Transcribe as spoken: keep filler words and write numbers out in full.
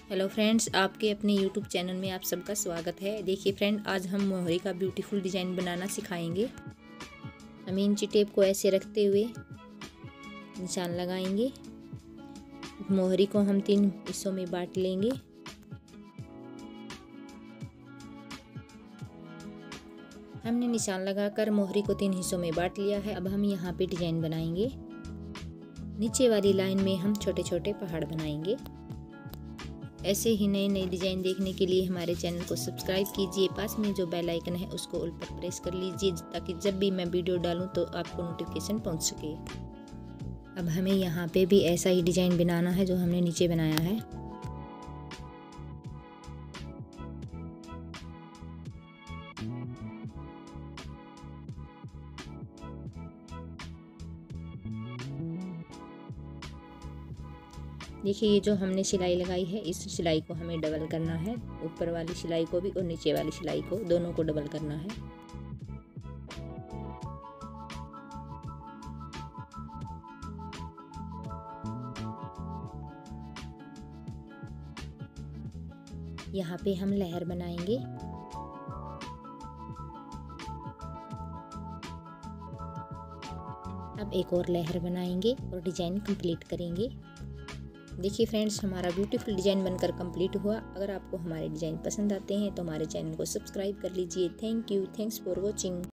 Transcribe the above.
Hello friends, आपके अपने YouTube channel में आप सबका स्वागत है। देखिए फ्रेंड, आज हम मोहरी का ब्यूटीफुल डिज़ाइन बनाना सिखाएंगे। हम इंची टेप को ऐसे रखते हुए निशान लगाएंगे। मोहरी को हम तीन हिस्सों में बांट लेंगे। हमने निशान लगाकर मोहरी को तीन हिस्सों में बांट लिया है। अब हम यहाँ पे डिज़ाइन बनाएंगे। नीचे वाली लाइन में हम छोटे छोटे पहाड़ बनाएंगे। ऐसे ही नए नए डिज़ाइन देखने के लिए हमारे चैनल को सब्सक्राइब कीजिए। पास में जो बेल आइकन है उसको ऑल पर प्रेस कर लीजिए, ताकि जब भी मैं वीडियो डालूं तो आपको नोटिफिकेशन पहुंच सके। अब हमें यहाँ पे भी ऐसा ही डिज़ाइन बनाना है जो हमने नीचे बनाया है। देखिए, ये जो हमने सिलाई लगाई है, इस सिलाई को हमें डबल करना है। ऊपर वाली सिलाई को भी और नीचे वाली सिलाई को, दोनों को डबल करना है। यहाँ पे हम लहर बनाएंगे। अब एक और लहर बनाएंगे और डिज़ाइन कंप्लीट करेंगे। देखिए फ्रेंड्स, हमारा ब्यूटीफुल डिज़ाइन बनकर कंप्लीट हुआ। अगर आपको हमारे डिज़ाइन पसंद आते हैं तो हमारे चैनल को सब्सक्राइब कर लीजिए। Thank you, thanks for watching.